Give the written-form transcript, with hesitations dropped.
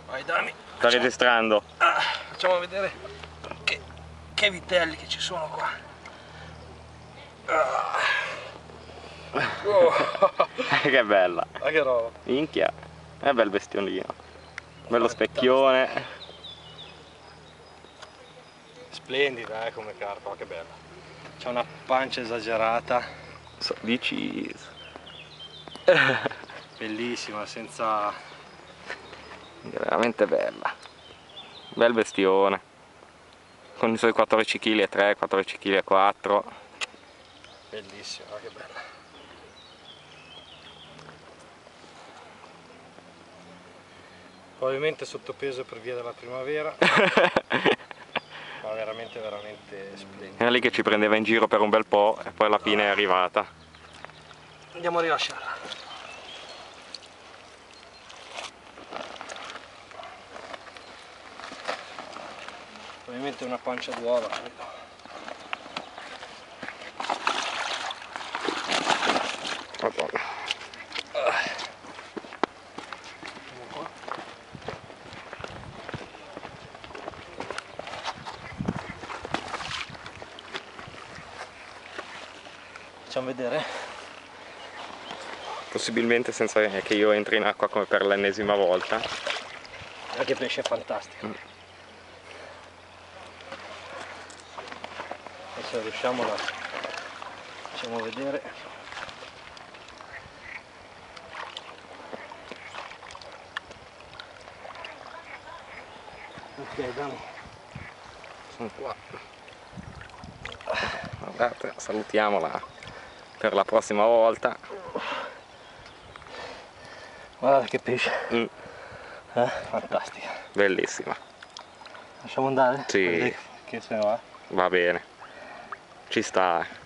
Vai Dami. Sta registrando. Facciamo vedere che vitelli che ci sono qua. Che bella. Ma che roba. Minchia. È bel bestiolino. Bello specchione. Splendida come carpa, che bella. C'ha una pancia esagerata. Di cheese. Bellissima, senza... È veramente bella. Bel bestione. Con i suoi 14 kg e 3, 14 kg e 4. Bellissima, che bella. Probabilmente sottopeso per via della primavera. Ma veramente splendida. Era lì che ci prendeva in giro per un bel po' e poi alla fine è arrivata. Andiamo a rilasciarla. Probabilmente una pancia d'uova, credo. Madonna. Facciamo vedere. Possibilmente senza che io entri in acqua come per l'ennesima volta. Che pesce fantastico. Adesso riusciamo a... facciamo vedere. Ok, Dani. Sono qua. Guardate, salutiamola per la prossima volta. Guarda che pesce. Fantastica. Bellissima. Lasciamo andare? Sì. Vedete che se ne va. Va bene. Ci sta.